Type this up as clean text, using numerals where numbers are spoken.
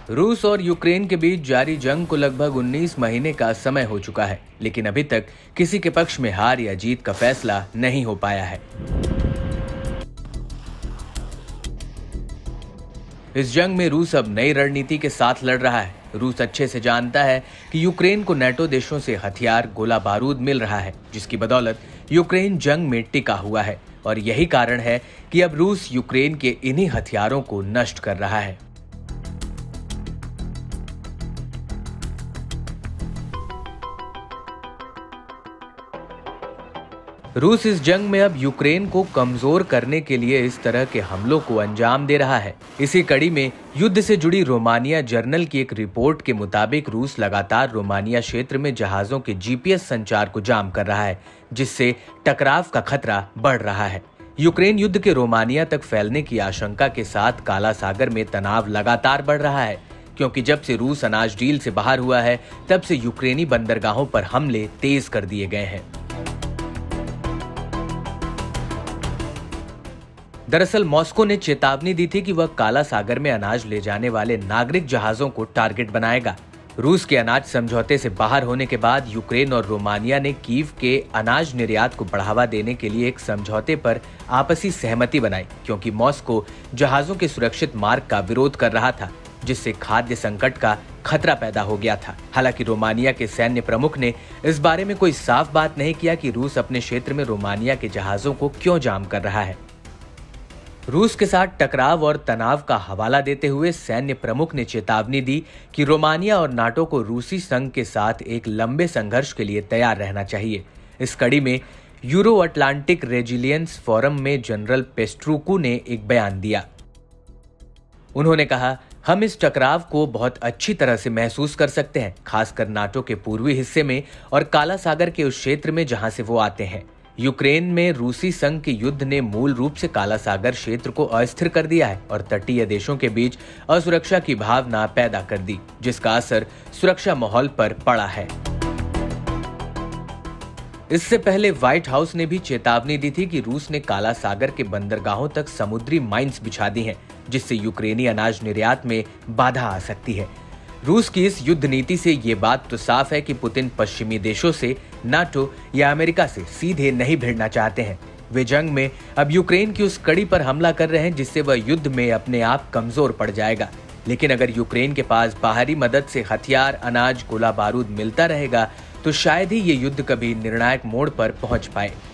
रूस और यूक्रेन के बीच जारी जंग को लगभग 19 महीने का समय हो चुका है, लेकिन अभी तक किसी के पक्ष में हार या जीत का फैसला नहीं हो पाया है। इस जंग में रूस अब नई रणनीति के साथ लड़ रहा है। रूस अच्छे से जानता है कि यूक्रेन को नेटो देशों से हथियार, गोला बारूद मिल रहा है, जिसकी बदौलत यूक्रेन जंग में टिका हुआ है और यही कारण है कि अब रूस यूक्रेन के इन्हीं हथियारों को नष्ट कर रहा है। रूस इस जंग में अब यूक्रेन को कमजोर करने के लिए इस तरह के हमलों को अंजाम दे रहा है। इसी कड़ी में युद्ध से जुड़ी रोमानिया जर्नल की एक रिपोर्ट के मुताबिक रूस लगातार रोमानिया क्षेत्र में जहाजों के जीपीएस संचार को जाम कर रहा है, जिससे टकराव का खतरा बढ़ रहा है। यूक्रेन युद्ध के रोमानिया तक फैलने की आशंका के साथ काला सागर में तनाव लगातार बढ़ रहा है, क्योंकि जब से रूस अनाज डील से बाहर हुआ है, तब से यूक्रेनी बंदरगाहों पर हमले तेज कर दिए गए हैं। दरअसल मॉस्को ने चेतावनी दी थी कि वह काला सागर में अनाज ले जाने वाले नागरिक जहाजों को टारगेट बनाएगा। रूस के अनाज समझौते से बाहर होने के बाद यूक्रेन और रोमानिया ने कीव के अनाज निर्यात को बढ़ावा देने के लिए एक समझौते पर आपसी सहमति बनाई, क्योंकि मॉस्को जहाजों के सुरक्षित मार्ग का विरोध कर रहा था, जिससे खाद्य संकट का खतरा पैदा हो गया था। हालांकि रोमानिया के सैन्य प्रमुख ने इस बारे में कोई साफ बात नहीं किया कि रूस अपने क्षेत्र में रोमानिया के जहाजों को क्यों जाम कर रहा है। रूस के साथ टकराव और तनाव का हवाला देते हुए सैन्य प्रमुख ने चेतावनी दी कि रोमानिया और नाटो को रूसी संघ के साथ एक लंबे संघर्ष के लिए तैयार रहना चाहिए। इस कड़ी में यूरो अटलांटिक रेजिलियंस फोरम में जनरल पेस्ट्रूकू ने एक बयान दिया। उन्होंने कहा, हम इस टकराव को बहुत अच्छी तरह से महसूस कर सकते हैं, खासकर नाटो के पूर्वी हिस्से में और काला सागर के उस क्षेत्र में जहां से वो आते हैं। यूक्रेन में रूसी संघ के युद्ध ने मूल रूप से काला सागर क्षेत्र को अस्थिर कर दिया है और तटीय देशों के बीच असुरक्षा की भावना पैदा कर दी, जिसका असर सुरक्षा माहौल पर पड़ा है। इससे पहले व्हाइट हाउस ने भी चेतावनी दी थी कि रूस ने काला सागर के बंदरगाहों तक समुद्री माइंस बिछा दी हैं, जिससे यूक्रेनी अनाज निर्यात में बाधा आ सकती है। रूस की इस युद्ध नीति से ये बात तो साफ है कि पुतिन पश्चिमी देशों से, नाटो या अमेरिका से सीधे नहीं भिड़ना चाहते हैं। वे जंग में अब यूक्रेन की उस कड़ी पर हमला कर रहे हैं, जिससे वह युद्ध में अपने आप कमजोर पड़ जाएगा। लेकिन अगर यूक्रेन के पास बाहरी मदद से हथियार, अनाज, गोला बारूद मिलता रहेगा, तो शायद ही ये युद्ध कभी निर्णायक मोड़ पर पहुंच पाए।